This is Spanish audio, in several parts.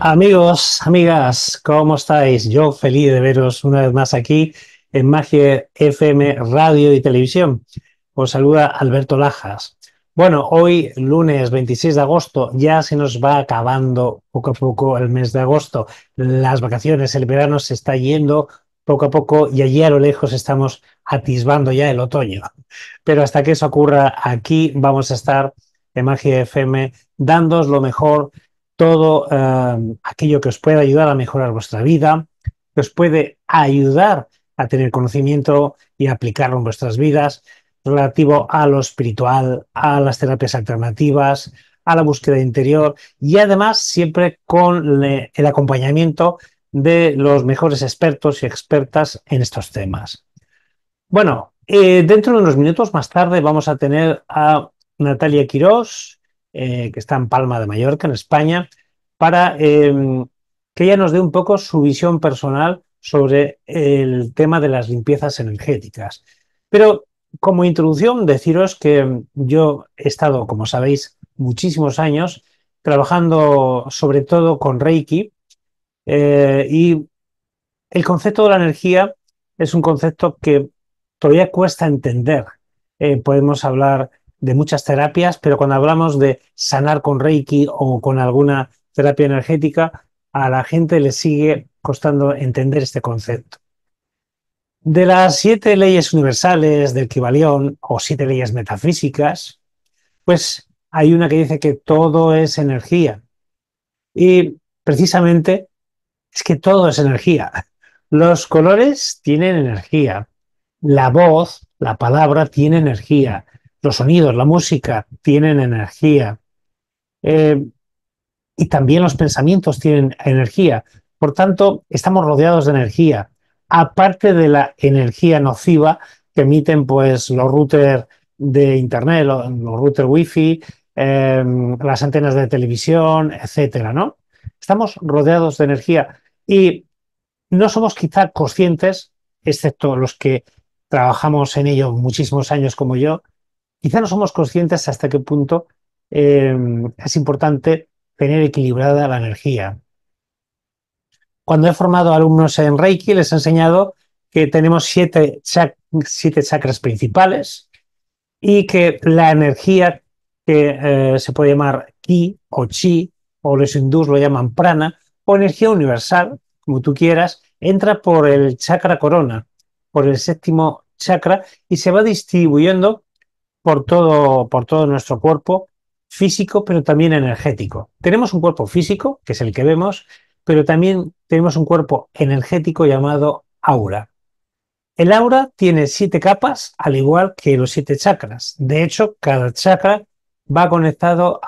Amigos, amigas, ¿cómo estáis? Yo feliz de veros una vez más aquí en Magie FM Radio y Televisión. Os saluda Alberto Lajas. Bueno, hoy, lunes 26 de agosto, ya se nos va acabando poco a poco el mes de agosto. Las vacaciones, el verano se está yendo poco a poco y allí a lo lejos estamos atisbando ya el otoño. Pero hasta que eso ocurra, aquí vamos a estar en Magie FM dándoos lo mejor todo aquello que os pueda ayudar a mejorar vuestra vida, que os puede ayudar a tener conocimiento y aplicarlo en vuestras vidas, relativo a lo espiritual, a las terapias alternativas, a la búsqueda interior y además siempre con el acompañamiento de los mejores expertos y expertas en estos temas. Bueno, dentro de unos minutos más tarde vamos a tener a Natalia Quirós, que está en Palma de Mallorca, en España, para que ella nos dé un poco su visión personal sobre el tema de las limpiezas energéticas. Pero como introducción, deciros que yo he estado, como sabéis, muchísimos años trabajando sobre todo con Reiki y el concepto de la energía es un concepto que todavía cuesta entender. Podemos hablar de muchas terapias, pero cuando hablamos de sanar con Reiki o con alguna terapia energética, a la gente le sigue costando entender este concepto. De las 7 leyes universales del Kybalión o 7 leyes metafísicas, pues hay una que dice que todo es energía. Y precisamente es que todo es energía. Los colores tienen energía. La voz, la palabra tiene energía. Los sonidos, la música tienen energía. Eh, y también los pensamientos tienen energía. Por tanto, estamos rodeados de energía. Aparte de la energía nociva que emiten pues, los routers de internet, los routers wifi, las antenas de televisión, etcétera, ¿no? Estamos rodeados de energía y no somos quizá conscientes, excepto los que trabajamos en ello muchísimos años como yo, quizá no somos conscientes hasta qué punto es importante tener equilibrada la energía. Cuando he formado alumnos en Reiki, les he enseñado que tenemos 7 chakras principales y que la energía que se puede llamar ki o chi, o los hindús lo llaman prana, o energía universal, como tú quieras, entra por el chakra corona, por el séptimo chakra, y se va distribuyendo por todo nuestro cuerpo físico, pero también energético. Tenemos un cuerpo físico, que es el que vemos, pero también tenemos un cuerpo energético llamado aura. El aura tiene 7 capas, al igual que los 7 chakras. De hecho, cada chakra va conectado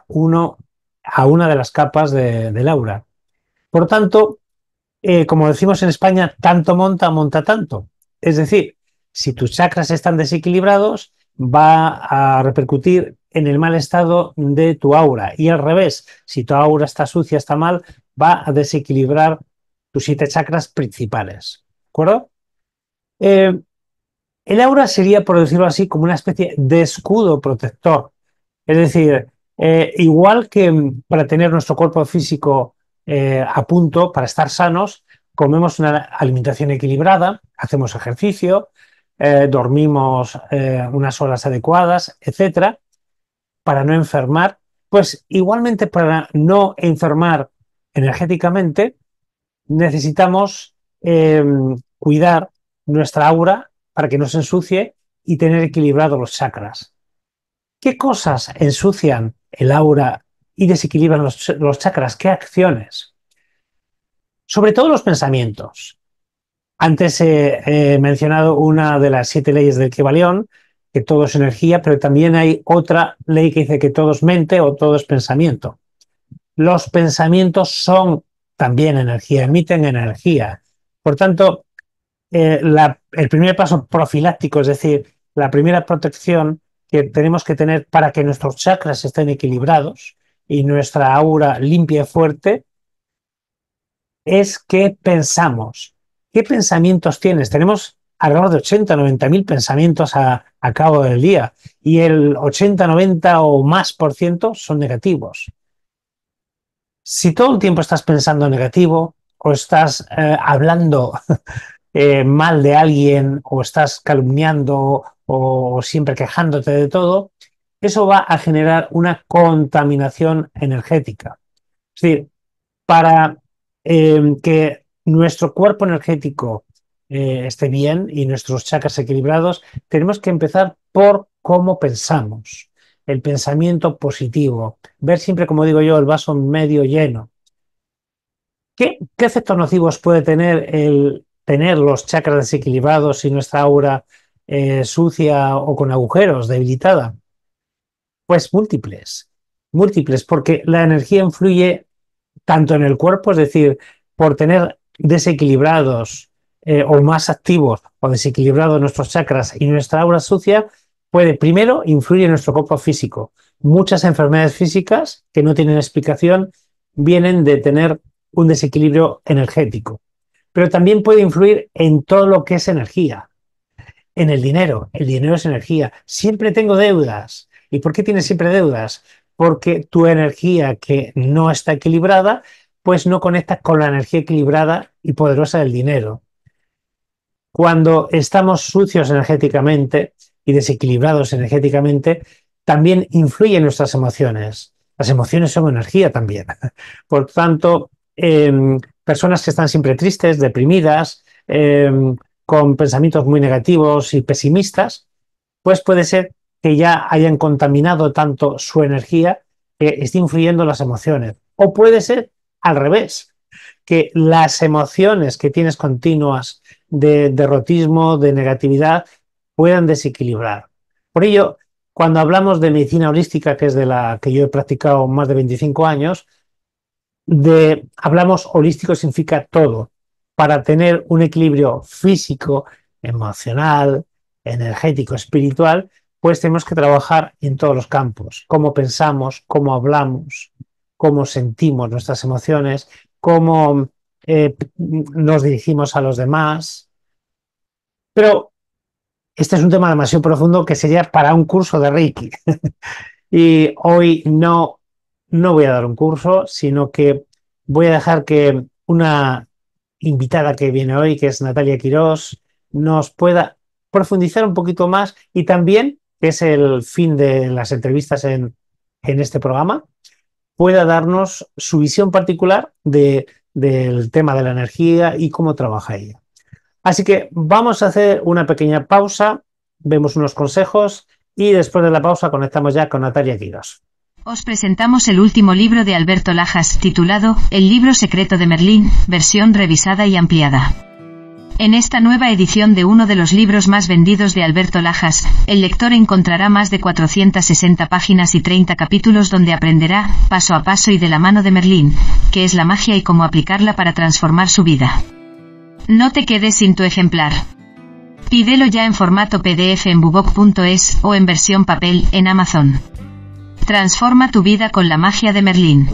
a una de las capas del aura. Por tanto, como decimos en España, tanto monta, monta tanto. Es decir, si tus chakras están desequilibrados, va a repercutir en el mal estado de tu aura. Y al revés, si tu aura está sucia, está mal, va a desequilibrar tus 7 chakras principales. ¿De acuerdo? Eh, el aura sería, por decirlo así, como una especie de escudo protector. Es decir, igual que para tener nuestro cuerpo físico a punto, para estar sanos, comemos una alimentación equilibrada, hacemos ejercicio, dormimos unas horas adecuadas, etcétera, para no enfermar, pues igualmente para no enfermar energéticamente, necesitamos cuidar nuestra aura para que no se ensucie y tener equilibrados los chakras. ¿Qué cosas ensucian el aura y desequilibran los chakras? ¿Qué acciones? Sobre todo los pensamientos. Antes he mencionado una de las 7 leyes del Kybalión, que todo es energía, pero también hay otra ley que dice que todo es mente o todo es pensamiento. Los pensamientos son también energía, emiten energía. Por tanto, el primer paso profiláctico, es decir, la primera protección que tenemos que tener para que nuestros chakras estén equilibrados y nuestra aura limpia y fuerte, es qué pensamos. ¿Qué pensamientos tienes? Tenemos alrededor de 80, 90 mil pensamientos a cabo del día y el 80, 90 o más por ciento son negativos. Si todo el tiempo estás pensando negativo o estás hablando mal de alguien o estás calumniando o siempre quejándote de todo, eso va a generar una contaminación energética. Es decir, para que nuestro cuerpo energético esté bien y nuestros chakras equilibrados, tenemos que empezar por cómo pensamos, el pensamiento positivo, ver siempre, como digo yo, el vaso medio lleno. ¿Qué efectos nocivos puede tener el tener los chakras desequilibrados y nuestra aura sucia o con agujeros, debilitada? Pues múltiples, múltiples, porque la energía influye tanto en el cuerpo, es decir, por tener desequilibrados o más activos o desequilibrados nuestros chakras y nuestra aura sucia, puede primero influir en nuestro cuerpo físico. Muchas enfermedades físicas que no tienen explicación vienen de tener un desequilibrio energético, pero también puede influir en todo lo que es energía, en el dinero. El dinero es energía. Siempre tengo deudas. ¿Y por qué tienes siempre deudas? Porque tu energía que no está equilibrada, pues no conecta con la energía equilibrada y poderosa del dinero. Cuando estamos sucios energéticamente y desequilibrados energéticamente, también influyen nuestras emociones. Las emociones son energía también. Por tanto, personas que están siempre tristes, deprimidas, con pensamientos muy negativos y pesimistas, pues puede ser que ya hayan contaminado tanto su energía que esté influyendo en las emociones. O puede ser al revés, que las emociones que tienes continuas de derrotismo, de negatividad, puedan desequilibrar. Por ello, cuando hablamos de medicina holística, que es de la que yo he practicado más de 25 años, hablamos holístico significa todo, para tener un equilibrio físico, emocional, energético, espiritual, pues tenemos que trabajar en todos los campos, cómo pensamos, cómo hablamos, cómo sentimos nuestras emociones, cómo nos dirigimos a los demás. Pero este es un tema demasiado profundo que sería para un curso de Reiki. Y hoy no voy a dar un curso, sino que voy a dejar que una invitada que viene hoy, que es Natalia Quirós, nos pueda profundizar un poquito más y también, que es el fin de las entrevistas en este programa, pueda darnos su visión particular del tema de la energía y cómo trabaja ella. Así que vamos a hacer una pequeña pausa, vemos unos consejos y después de la pausa conectamos ya con Natalia Quirós. Os presentamos el último libro de Alberto Lajas, titulado El libro secreto de Merlín, versión revisada y ampliada. En esta nueva edición de uno de los libros más vendidos de Alberto Lajas, el lector encontrará más de 460 páginas y 30 capítulos donde aprenderá, paso a paso y de la mano de Merlín, qué es la magia y cómo aplicarla para transformar su vida. No te quedes sin tu ejemplar. Pídelo ya en formato PDF en bubok.es o en versión papel en Amazon. Transforma tu vida con la magia de Merlín.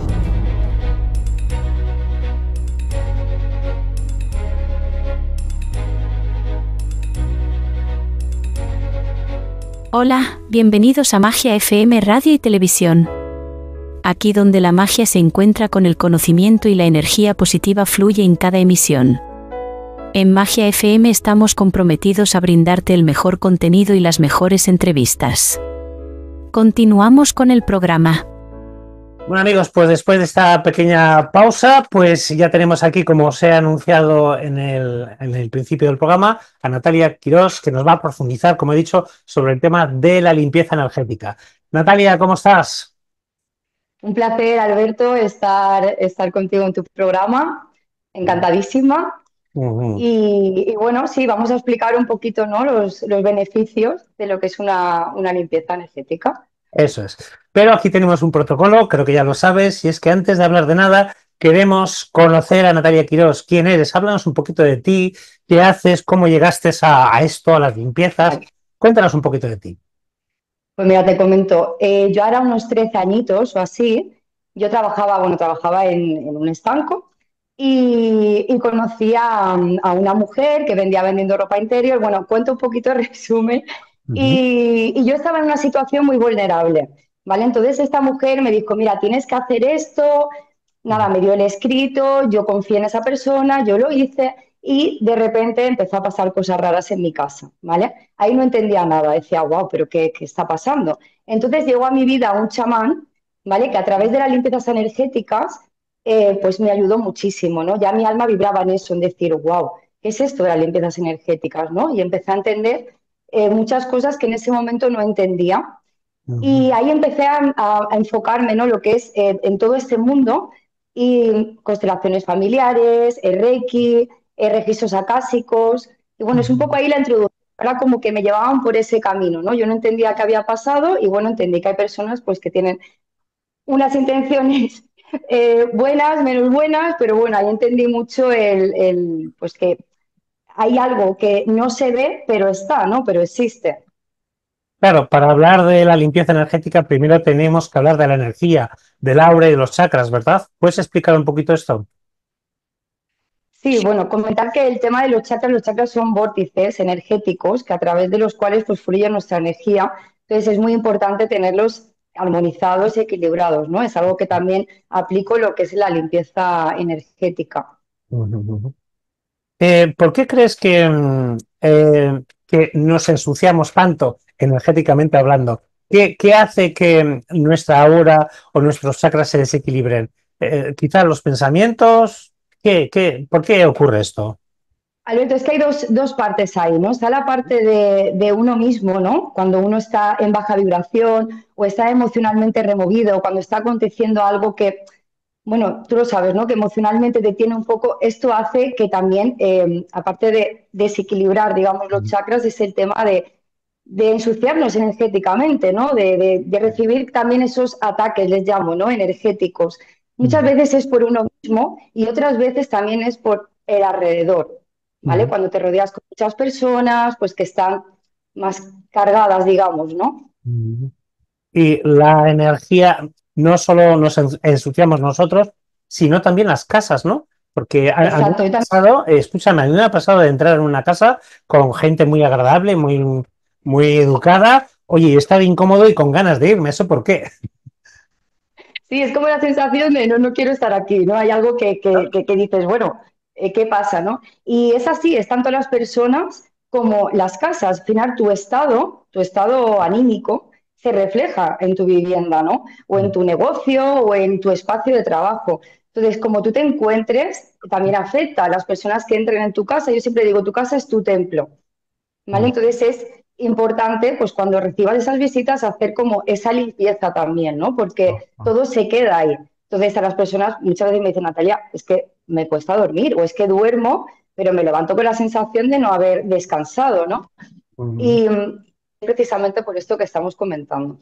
Hola, bienvenidos a Magia FM Radio y Televisión. Aquí donde la magia se encuentra con el conocimiento y la energía positiva fluye en cada emisión. En Magia FM estamos comprometidos a brindarte el mejor contenido y las mejores entrevistas. Continuamos con el programa. Bueno amigos, pues después de esta pequeña pausa, pues ya tenemos aquí, como os he anunciado en el principio del programa, a Natalia Quirós, que nos va a profundizar, como he dicho, sobre el tema de la limpieza energética. Natalia, ¿cómo estás? Un placer, Alberto, estar contigo en tu programa. Encantadísima. Y bueno, sí, vamos a explicar un poquito, ¿no?, los beneficios de lo que es una limpieza energética. Eso es. Pero aquí tenemos un protocolo, creo que ya lo sabes, y es que antes de hablar de nada, queremos conocer a Natalia Quirós. ¿Quién eres? Háblanos un poquito de ti, qué haces, cómo llegaste a esto, a las limpiezas. Vale. Cuéntanos un poquito de ti. Pues mira, te comento, yo ahora unos 13 añitos o así, yo trabajaba en un estanco y conocí a una mujer que vendía vendiendo ropa interior. Bueno, cuento un poquito el resumen. Y yo estaba en una situación muy vulnerable, ¿vale? Entonces esta mujer me dijo, mira, tienes que hacer esto. nada, me dio el escrito, yo confié en esa persona, yo lo hice y de repente empezó a pasar cosas raras en mi casa, ¿vale? Ahí no entendía nada, decía, wow, pero ¿qué está pasando? Entonces llegó a mi vida un chamán, ¿vale? Que a través de las limpiezas energéticas, pues me ayudó muchísimo, ¿no? Ya mi alma vibraba en eso, en decir, wow, ¿qué es esto de las limpiezas energéticas, ¿no? Y empecé a entender muchas cosas que en ese momento no entendía. Y ahí empecé a enfocarme, ¿no? Lo que es en todo este mundo y constelaciones familiares, el Reiki, registros acásicos. Y bueno, es un poco ahí la introducción. Ahora como que me llevaban por ese camino, ¿no? Yo no entendía qué había pasado y bueno, entendí que hay personas pues que tienen unas intenciones buenas, menos buenas, pero bueno, ahí entendí mucho pues que hay algo que no se ve, pero está, ¿no? Pero existe. Claro, para hablar de la limpieza energética, primero tenemos que hablar de la energía, del aura y de los chakras, ¿verdad? ¿Puedes explicar un poquito esto? Sí, bueno, comentar que el tema de los chakras son vórtices energéticos que a través de los cuales pues fluye nuestra energía. Entonces es muy importante tenerlos armonizados y equilibrados, ¿no? Es algo que también aplico lo que es la limpieza energética. ¿Por qué crees que nos ensuciamos tanto energéticamente hablando? ¿Qué hace que nuestra aura o nuestros chakras se desequilibren? Quizás los pensamientos. ¿Por qué ocurre esto? Alberto, es que hay dos partes ahí, ¿no? Está la parte de uno mismo, ¿no? Cuando uno está en baja vibración o está emocionalmente removido, cuando está aconteciendo algo que, bueno, tú lo sabes, ¿no? Que emocionalmente te tiene un poco, esto hace que también, aparte de desequilibrar, digamos, los chakras, es el tema de ensuciarnos energéticamente, ¿no? De recibir también esos ataques, les llamo, ¿no? Energéticos. Muchas veces es por uno mismo y otras veces también es por el alrededor, ¿vale? Cuando te rodeas con muchas personas, pues que están más cargadas, digamos, ¿no? Y la energía no solo nos ensuciamos nosotros, sino también las casas, ¿no? Porque a mí me Exacto, yo ha también. pasado, escúchame, a mí me ha pasado de entrar en una casa con gente muy agradable, muy educada, oye, y estar incómodo y con ganas de irme, ¿eso por qué? Sí, es como la sensación de no quiero estar aquí, ¿no? Hay algo que dices, bueno, ¿qué pasa, no? Y es así, es tanto las personas como las casas. Al final, tu estado anímico, se refleja en tu vivienda, ¿no? O en tu negocio o en tu espacio de trabajo. Entonces, como tú te encuentres, también afecta a las personas que entren en tu casa. Yo siempre digo, tu casa es tu templo. ¿Vale? Entonces es importante, pues cuando recibas esas visitas, hacer como esa limpieza también, ¿no? Porque todo se queda ahí. Entonces a las personas muchas veces me dicen, Natalia, es que me cuesta dormir o es que duermo, pero me levanto con la sensación de no haber descansado, ¿no? Y precisamente por esto que estamos comentando.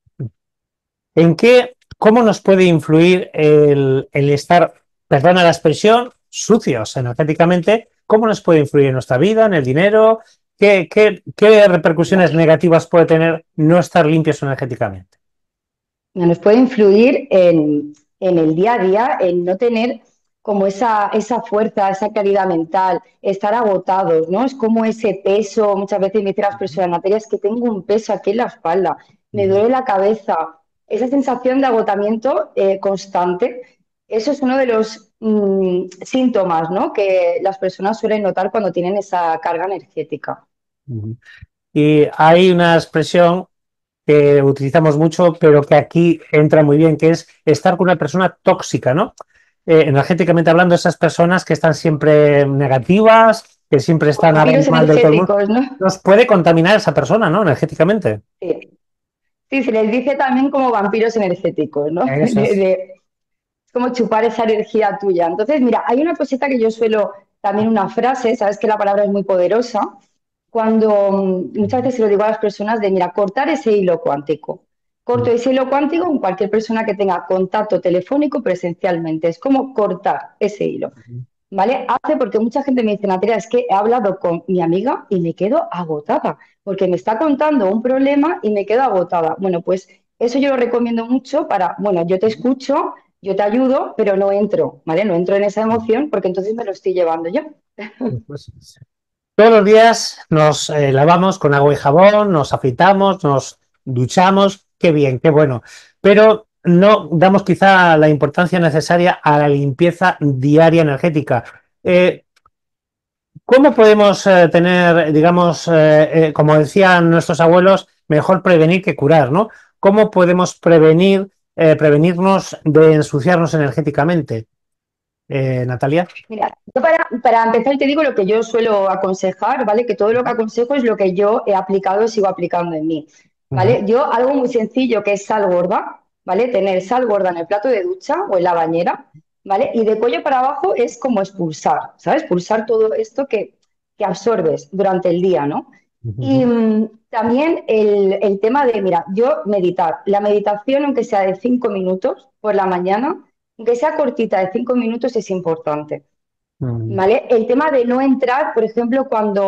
¿Cómo nos puede influir el estar, perdona la expresión, sucios energéticamente? ¿Cómo nos puede influir en nuestra vida, en el dinero? ¿Qué repercusiones negativas puede tener no estar limpios energéticamente? Nos puede influir en el día a día, en no tener como esa fuerza, esa claridad mental, estar agotados, ¿no? Es como ese peso, muchas veces me dicen las personas, Natalia, es que tengo un peso aquí en la espalda, me duele la cabeza, esa sensación de agotamiento constante, eso es uno de los síntomas, ¿no? Que las personas suelen notar cuando tienen esa carga energética. Y hay una expresión que utilizamos mucho, pero que aquí entra muy bien, que es estar con una persona tóxica, ¿no? Energéticamente hablando, esas personas que están siempre negativas, que siempre están hablando Vampiros mal de todo el mundo, energéticos, ¿no? nos puede contaminar esa persona, ¿no? Energéticamente. Sí. Sí, se les dice también como vampiros energéticos, ¿no? Eso es. Es como chupar esa energía tuya. Entonces, mira, hay una cosita que yo suelo, también una frase, sabes que la palabra es muy poderosa, cuando muchas veces se lo digo a las personas de, mira, cortar ese hilo cuántico. Corto ese hilo cuántico con cualquier persona que tenga contacto telefónico presencialmente. Es como cortar ese hilo. ¿Vale? Hace porque mucha gente me dice, Natalia, es que he hablado con mi amiga y me quedo agotada, porque me está contando un problema y me quedo agotada. Bueno, pues eso yo lo recomiendo mucho para, bueno, yo te escucho, yo te ayudo, pero no entro, ¿vale? No entro en esa emoción porque entonces me lo estoy llevando yo. Pues, todos los días nos lavamos con agua y jabón, nos afeitamos, nos duchamos, qué bien, qué bueno. Pero no damos quizá la importancia necesaria a la limpieza diaria energética. ¿Cómo podemos tener, digamos, como decían nuestros abuelos, mejor prevenir que curar, ¿no? ¿Cómo podemos prevenirnos de ensuciarnos energéticamente, Natalia? Mira, yo para empezar te digo lo que yo suelo aconsejar, ¿vale? Que todo lo que aconsejo es lo que yo he aplicado y sigo aplicando en mí, Ujú, ¿vale? Yo algo muy sencillo que es sal gorda, ¿vale? Tener sal gorda en el plato de ducha o en la bañera, ¿vale? Y de cuello para abajo es como expulsar, ¿sabes? Expulsar todo esto que absorbes durante el día, ¿no? Y ujú, también el tema de, mira, yo meditar, la meditación, aunque sea de 5 minutos por la mañana, aunque sea cortita de 5 minutos, es importante. ujú, ¿Vale? El tema de no entrar, por ejemplo,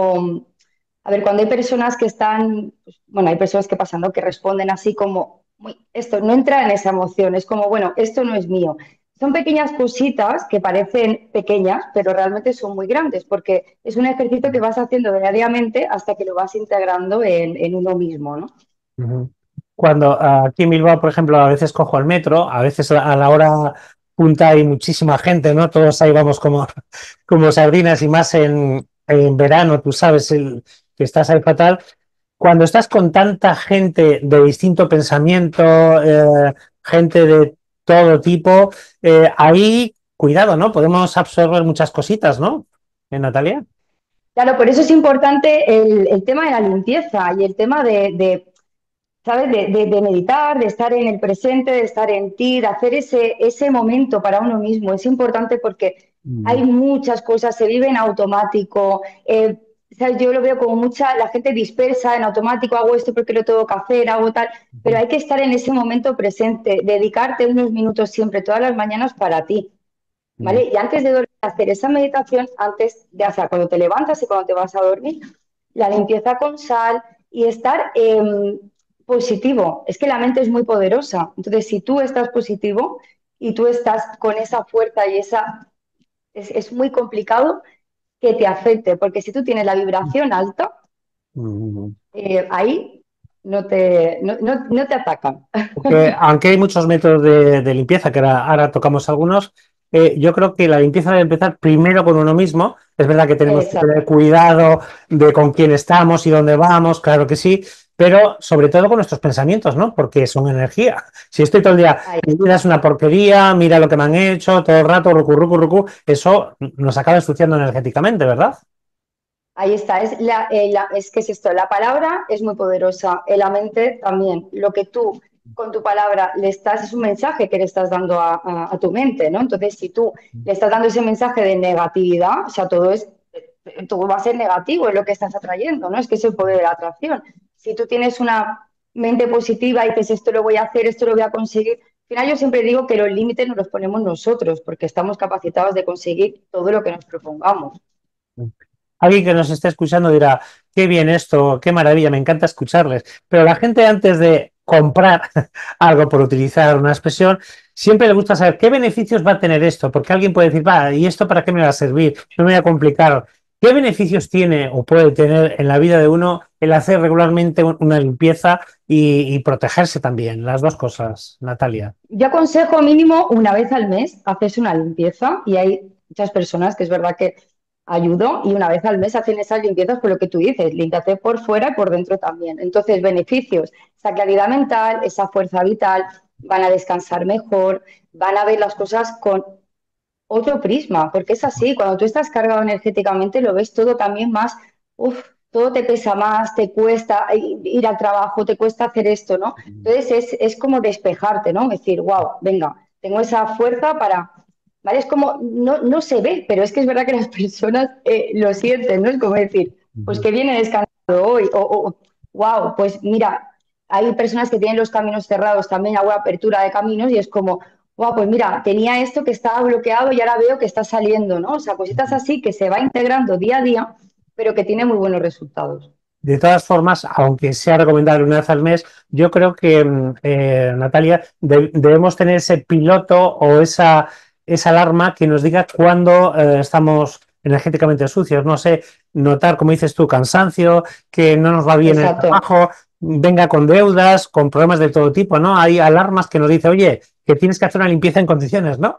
a ver, cuando hay personas que están, pues, bueno, hay personas que pasan, ¿no? Que responden así como, esto, no entra en esa emoción, es como, bueno, esto no es mío. Son pequeñas cositas que parecen pequeñas, pero realmente son muy grandes, porque es un ejercicio que vas haciendo diariamente hasta que lo vas integrando en uno mismo, ¿no? ujú. Cuando aquí en Bilbao, por ejemplo, a veces cojo el metro, a veces a la hora punta hay muchísima gente, ¿no? Todos ahí vamos como sardinas y más en verano, tú sabes, que estás ahí fatal. Cuando estás con tanta gente de distinto pensamiento, gente de todo tipo, ahí, cuidado, ¿no? Podemos absorber muchas cositas, ¿no? Natalia? Claro, por eso es importante el tema de la limpieza y el tema ¿sabes? De meditar, de estar en el presente, de estar en ti, de hacer ese momento para uno mismo. Es importante porque hay Mm, muchas cosas, se vive en automático. ¿Sabes? Yo lo veo como la gente dispersa en automático, hago esto porque lo tengo que hacer, hago tal, pero hay que estar en ese momento presente, dedicarte unos minutos siempre, todas las mañanas para ti. mm, ¿Vale? Y antes de dormir, hacer esa meditación, antes de, o sea, cuando te levantas y cuando te vas a dormir, la limpieza con sal y estar positivo. Es que la mente es muy poderosa. Entonces, si tú estás positivo y tú estás con esa fuerza y es muy complicado que te afecte, porque si tú tienes la vibración alta, mm. ahí no te atacan. Porque aunque hay muchos métodos de limpieza, que ahora tocamos algunos, yo creo que la limpieza debe empezar primero con uno mismo. Es verdad que tenemos que Exacto. tener cuidado de con quién estamos y dónde vamos, claro que sí, pero sobre todo con nuestros pensamientos, ¿no? Porque son energía. Si estoy todo el día, Ahí mi vida es una porquería, mira lo que me han hecho, todo el rato, rucu, rucu, rucu, eso nos acaba ensuciando energéticamente, ¿verdad? Ahí está, es que es esto, la palabra es muy poderosa, la mente también. Lo que tú con tu palabra le estás, es un mensaje que le estás dando a tu mente, ¿no? Entonces, si tú le estás dando ese mensaje de negatividad, o sea, todo va a ser negativo, es lo que estás atrayendo, ¿no? Es que es el poder de la atracción. Si tú tienes una mente positiva y dices, esto lo voy a hacer, esto lo voy a conseguir, al final yo siempre digo que los límites nos los ponemos nosotros, porque estamos capacitados de conseguir todo lo que nos propongamos. Alguien que nos esté escuchando dirá, qué bien esto, qué maravilla, me encanta escucharles. Pero la gente antes de comprar algo, por utilizar una expresión, siempre le gusta saber qué beneficios va a tener esto, porque alguien puede decir, va, ¿y esto para qué me va a servir? No me voy a complicar. ¿Qué beneficios tiene o puede tener en la vida de uno el hacer regularmente una limpieza y protegerse también? Las dos cosas, Natalia. Yo aconsejo mínimo una vez al mes hacerse una limpieza y hay muchas personas que es verdad que ayudo y una vez al mes hacen esas limpiezas por lo que tú dices, límpiate por fuera y por dentro también. Entonces, beneficios, esa claridad mental, esa fuerza vital, van a descansar mejor, van a ver las cosas con otro prisma, porque es así, cuando tú estás cargado energéticamente lo ves todo también más, uff, todo te pesa más, te cuesta ir al trabajo, te cuesta hacer esto, ¿no? Entonces es como despejarte, ¿no? Decir, wow, venga, tengo esa fuerza para, ¿vale? Es como, no se ve, pero es que es verdad que las personas lo sienten, ¿no? Es como decir, pues que viene descansado hoy, wow, pues mira, hay personas que tienen los caminos cerrados, también hago apertura de caminos y es como, wow, pues mira, tenía esto que estaba bloqueado y ahora veo que está saliendo, ¿no? O sea, cositas así que se va integrando día a día, pero que tiene muy buenos resultados. De todas formas, aunque sea recomendable una vez al mes, yo creo que, Natalia, debemos tener ese piloto o esa alarma que nos diga cuándo estamos energéticamente sucios. No sé, notar, como dices tú, cansancio, que no nos va bien el Exacto. trabajo. venga con deudas, con problemas de todo tipo, ¿no? Hay alarmas que nos dicen, oye, que tienes que hacer una limpieza en condiciones, ¿no?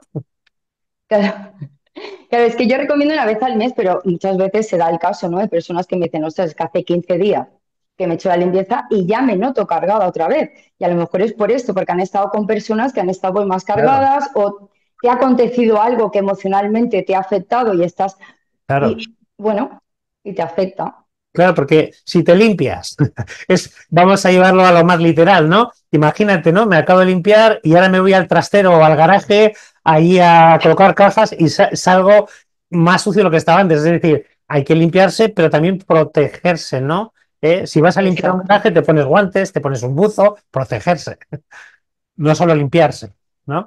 Claro. Claro, es que yo recomiendo una vez al mes, pero muchas veces se da el caso, ¿no? De personas que me dicen, ostras, es que hace 15 días que me he hecho la limpieza y ya me noto cargada otra vez. Y a lo mejor es por esto, porque han estado con personas que han estado pues, más Claro, cargadas o te ha acontecido algo que emocionalmente te ha afectado y estás, claro. y bueno, y te afecta. Claro, porque si te limpias, vamos a llevarlo a lo más literal, ¿no? Imagínate, ¿no? Me acabo de limpiar y ahora me voy al trastero o al garaje ahí a colocar cajas y salgo más sucio de lo que estaba antes. Es decir, hay que limpiarse, pero también protegerse, ¿no? Si vas a limpiar un Exacto. garaje, te pones guantes, te pones un buzo, protegerse, no solo limpiarse, ¿no?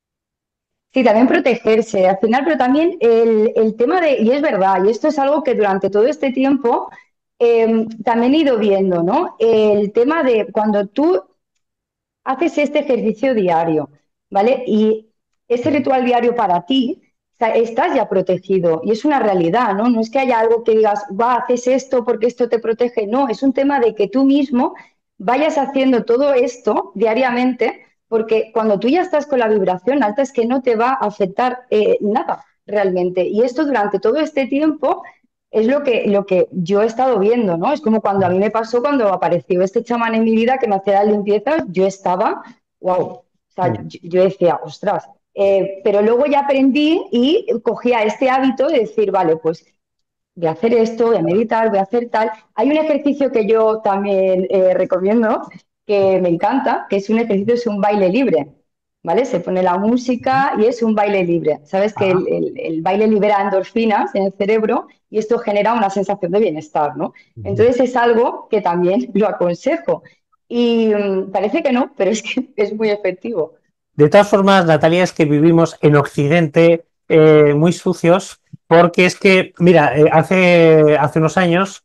Sí, también protegerse al final, pero también el tema de, y es verdad, y esto es algo que durante todo este tiempo también he ido viendo, ¿no? El tema de cuando tú haces este ejercicio diario, ¿vale? Y ese ritual diario para ti, o sea, estás ya protegido y es una realidad, ¿no? No es que haya algo que digas, va, haces esto porque esto te protege, no, es un tema de que tú mismo vayas haciendo todo esto diariamente, porque cuando tú ya estás con la vibración alta es que no te va a afectar nada realmente. Y esto durante todo este tiempo es lo que yo he estado viendo, ¿no? Es como cuando a mí me pasó cuando apareció este chamán en mi vida que me hacía las limpiezas, yo estaba, wow, o sea, yo decía, ostras, pero luego ya aprendí y cogía este hábito de decir, vale, pues voy a hacer esto, voy a meditar, voy a hacer tal. Hay un ejercicio que yo también recomiendo, que me encanta, que es un ejercicio, es un baile libre, ¿vale? Se pone la música y es un baile libre. Sabes que Ajá. el baile libera endorfinas en el cerebro y esto genera una sensación de bienestar, ¿no? Entonces es algo que también lo aconsejo. Y parece que no, pero es que es muy efectivo. De todas formas, Natalia, es que vivimos en Occidente muy sucios, porque es que, mira, hace unos años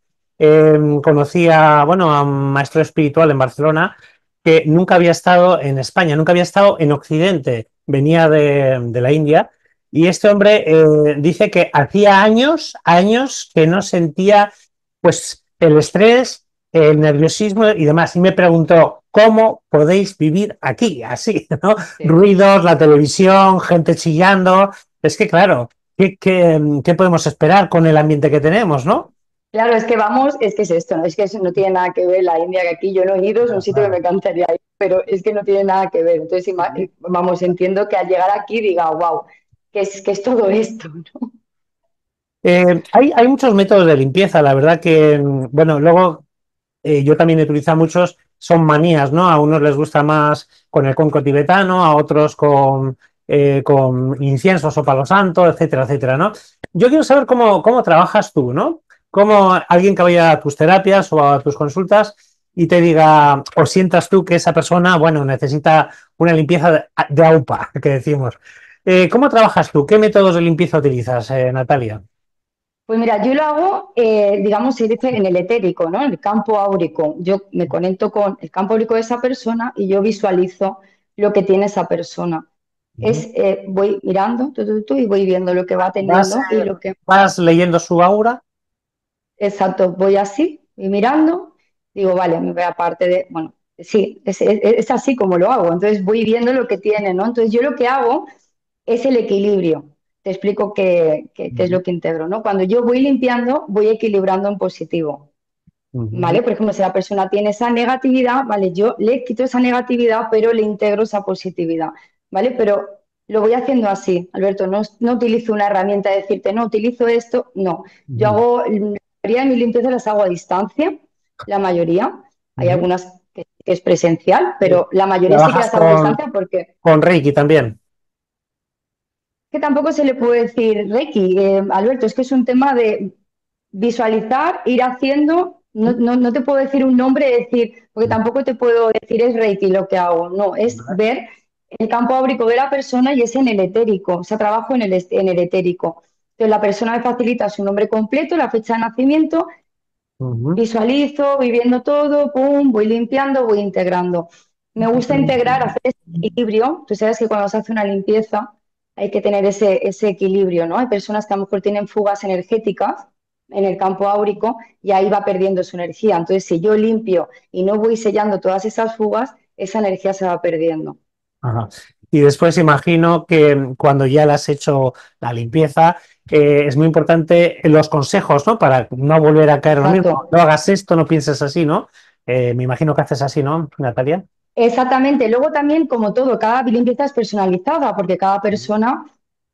conocí a un maestro espiritual en Barcelona que nunca había estado en España, nunca había estado en Occidente, venía de la India, y este hombre dice que hacía años que no sentía pues el estrés, el nerviosismo y demás. Y me preguntó, ¿cómo podéis vivir aquí? Así, ¿no? Sí. Ruidos, la televisión, gente chillando. Es que, claro, ¿qué podemos esperar con el ambiente que tenemos, no? Claro, es que vamos, es que es esto, ¿no? Es que eso no tiene nada que ver la India que aquí yo no he ido, es un Claro, sitio que me claro. encantaría ir, pero es que no tiene nada que ver. Entonces, vamos, entiendo que al llegar aquí diga, wow, qué es todo esto? ¿No? Hay muchos métodos de limpieza, la verdad que, bueno, luego yo también he utilizado muchos, son manías, ¿no? A unos les gusta más con el conco tibetano, a otros con inciensos o palo santo, etcétera, etcétera, ¿no? Yo quiero saber cómo trabajas tú, ¿no? Cómo alguien que vaya a tus terapias o a tus consultas y te diga, o sientas tú que esa persona, bueno, necesita una limpieza de AUPA, que decimos. ¿Cómo trabajas tú? ¿Qué métodos de limpieza utilizas, Natalia? Pues mira, yo lo hago, digamos, se dice en el etérico, ¿no? En el campo áurico. Yo me conecto con el campo áurico de esa persona y yo visualizo lo que tiene esa persona. Voy mirando y voy viendo lo que va ¿Vas, teniendo y lo que vas leyendo su aura? exacto, voy así, voy mirando, digo, vale, me voy aparte de, bueno, sí, es así como lo hago, entonces voy viendo lo que tiene, ¿no? Entonces yo lo que hago es el equilibrio, te explico qué es lo que integro, ¿no? Cuando yo voy limpiando, voy equilibrando en positivo, ¿vale? Por ejemplo, si la persona tiene esa negatividad, ¿vale? Yo le quito esa negatividad, pero le integro esa positividad, ¿vale? Pero lo voy haciendo así, Alberto, no utilizo una herramienta de decirte, no, utilizo esto, no. Yo hago, la mayoría de mis limpiezas las hago a distancia, la mayoría. Hay algunas que es presencial, pero la mayoría sí que ¿Trabajas las hago a distancia porque con Reiki también? que tampoco se le puede decir Reiki, Alberto, es que es un tema de visualizar, ir haciendo, no te puedo decir un nombre, decir, porque tampoco te puedo decir es Reiki lo que hago, no, es ver el campo áurico de la persona y es en el etérico, o sea, trabajo en el etérico. Entonces la persona me facilita su nombre completo, la fecha de nacimiento, Ujú. visualizo, voy viendo todo, pum, voy limpiando, voy integrando. Me gusta integrar, hacer ese equilibrio. Tú sabes que cuando se hace una limpieza hay que tener ese equilibrio, ¿no? Hay personas que a lo mejor tienen fugas energéticas en el campo áurico y ahí va perdiendo su energía. Entonces, si yo limpio y no voy sellando todas esas fugas, esa energía se va perdiendo. Ajá. Y después imagino que cuando ya le has hecho la limpieza, es muy importante los consejos, ¿no? Para no volver a caer en lo mismo. Exacto. No hagas esto, no pienses así, ¿no? Me imagino que haces así, ¿no, Natalia? Exactamente. Luego también, como todo, cada limpieza es personalizada porque cada persona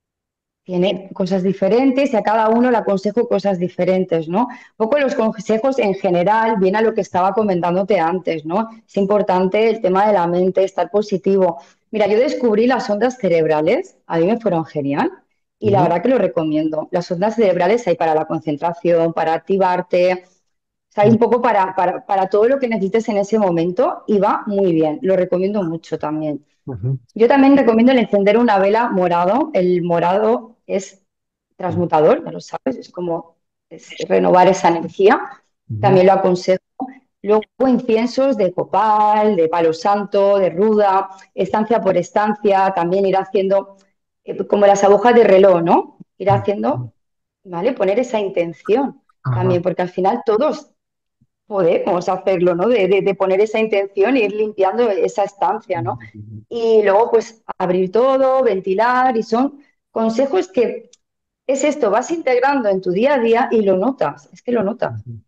tiene cosas diferentes y a cada uno le aconsejo cosas diferentes, ¿no? Un poco los consejos en general, viene a lo que estaba comentándote antes, ¿no? Es importante el tema de la mente, estar positivo. Mira, yo descubrí las ondas cerebrales, a mí me fueron genial y la Ujú, verdad que lo recomiendo. Las ondas cerebrales hay para la concentración, para activarte, o sea, hay ujú, un poco para todo lo que necesites en ese momento y va muy bien, lo recomiendo mucho también. ujú, Yo también recomiendo el encender una vela morado. El morado es transmutador, ya lo sabes, es como renovar esa energía. ujú, También lo aconsejo. Luego inciensos de copal, de palo santo, de ruda, estancia por estancia, también ir haciendo como las agujas de reloj, ¿no? Ir ujú. haciendo, ¿vale? Poner esa intención Ajá. también, porque al final todos podemos hacerlo, ¿no? De poner esa intención e ir limpiando esa estancia, ¿no? Ujú, Y luego, pues, abrir todo, ventilar, y son consejos que es esto, vas integrando en tu día a día y lo notas, es que lo notas. ujú.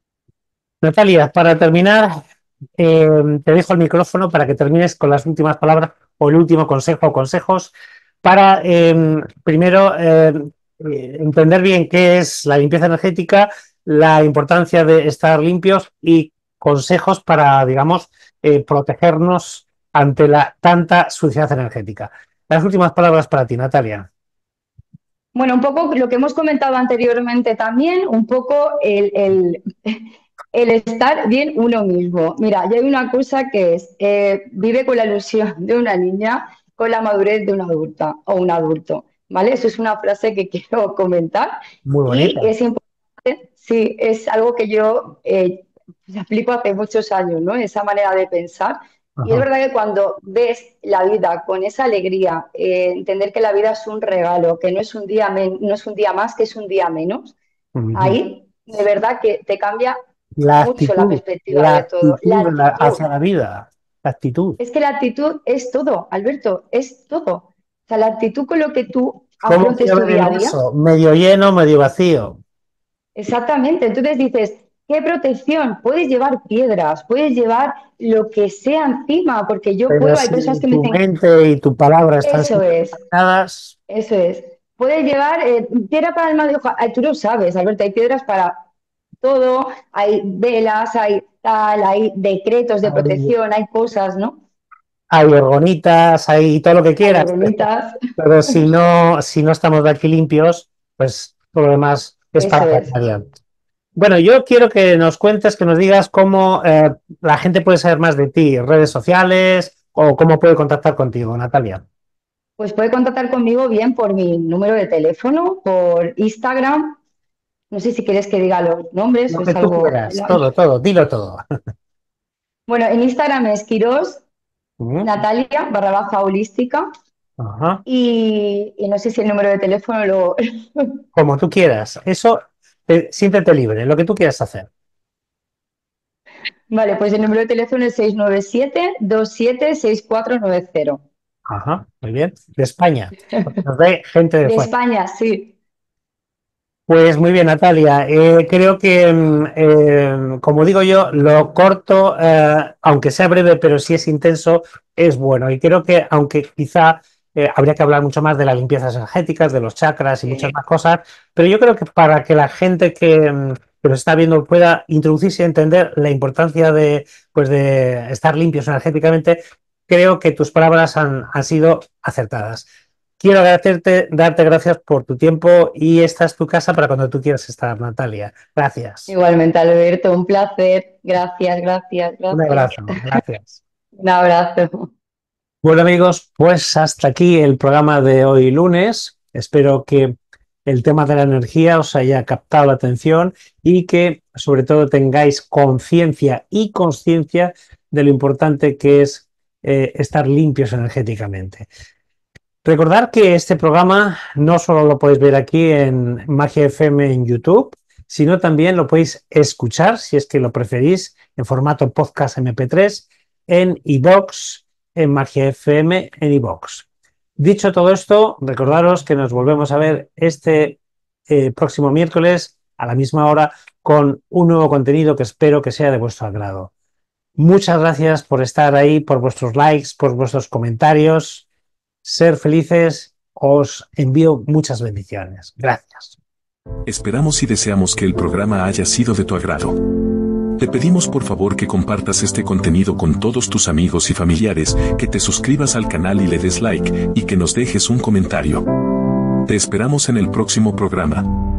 Natalia, para terminar, te dejo el micrófono para que termines con las últimas palabras o el último consejo o consejos para, primero, entender bien qué es la limpieza energética, la importancia de estar limpios y consejos para, digamos, protegernos ante la tanta suciedad energética. Las últimas palabras para ti, Natalia. Bueno, un poco lo que hemos comentado anteriormente también, un poco el estar bien uno mismo. Mira, ya hay una cosa que es, vive con la ilusión de una niña, con la madurez de una adulta o un adulto, ¿vale? Eso es una frase que quiero comentar Muy y bonita. es importante, sí, es algo que yo aplico hace muchos años, ¿no? Esa manera de pensar. Y es Ajá. verdad que cuando ves la vida con esa alegría, entender que la vida es un regalo, que no es un día, no es un día más, que es un día menos, Ujú. ahí de verdad que te cambia La mucho la actitud, perspectiva la de todo. La actitud actitud. hacia la vida, la actitud. Es que la actitud es todo, Alberto, es todo. O sea, la actitud con lo que tú ¿Cómo afrontes quiero tu ver día el a día. vaso? ¿Medio lleno, medio vacío? Exactamente. Entonces dices, ¿qué protección? Puedes llevar piedras, puedes llevar lo que sea encima, porque yo Pero puedo, hay personas si que me tu dicen, mente y tu palabra están eso siempre es, contaminadas, eso es. Puedes llevar piedra para el mal de hoja. Ay, tú lo sabes, Alberto, hay piedras para todo, hay velas, hay tal, hay decretos de hay, protección, hay cosas, ¿no? hay orgonitas, hay todo lo que Hay quieras. bonitas, Pero si no estamos de aquí limpios, pues todo lo demás es para eso es. pajarear. Bueno, yo quiero que nos cuentes, que nos digas cómo la gente puede saber más de ti, redes sociales o cómo puede contactar contigo, Natalia. Pues puede contactar conmigo bien por mi número de teléfono, por Instagram. No sé si quieres que diga los nombres Lo o que es tú algo... quieras, todo, todo, dilo todo. Bueno, en Instagram es Quirós Ujú. Natalia barra baja holística Ajá. y no sé si el número de teléfono lo... Como tú quieras. Eso, siéntete libre, lo que tú quieras hacer. Vale, pues el número de teléfono es 697-276490. Ajá, muy bien. De España. Nos ve gente de De fuera. España, sí. Pues muy bien, Natalia. Creo que, como digo yo, lo corto, aunque sea breve, pero si es intenso, es bueno. Y creo que, aunque quizá habría que hablar mucho más de las limpiezas energéticas, de los chakras y muchas Sí. más cosas, pero yo creo que para que la gente que nos está viendo pueda introducirse y entender la importancia pues de estar limpios energéticamente, creo que tus palabras han sido acertadas. Quiero agradecerte, darte gracias por tu tiempo y esta es tu casa para cuando tú quieras estar, Natalia. Gracias. Igualmente, Alberto, un placer. Gracias, gracias, Un gracias. abrazo. Gracias. Un abrazo. Bueno, amigos, pues hasta aquí el programa de hoy lunes. Espero que el tema de la energía os haya captado la atención y que sobre todo tengáis conciencia y consciencia de lo importante que es estar limpios energéticamente. Recordar que este programa no solo lo podéis ver aquí en Magia FM en YouTube, sino también lo podéis escuchar, si es que lo preferís, en formato podcast MP3, en iVoox, en Magia FM, en iVoox. Dicho todo esto, recordaros que nos volvemos a ver este próximo miércoles a la misma hora con un nuevo contenido que espero que sea de vuestro agrado. Muchas gracias por estar ahí, por vuestros likes, por vuestros comentarios. Ser felices. Os envío muchas bendiciones. Gracias. Esperamos y deseamos que el programa haya sido de tu agrado. Te pedimos por favor que compartas este contenido con todos tus amigos y familiares, que te suscribas al canal y le des like, y que nos dejes un comentario. Te esperamos en el próximo programa.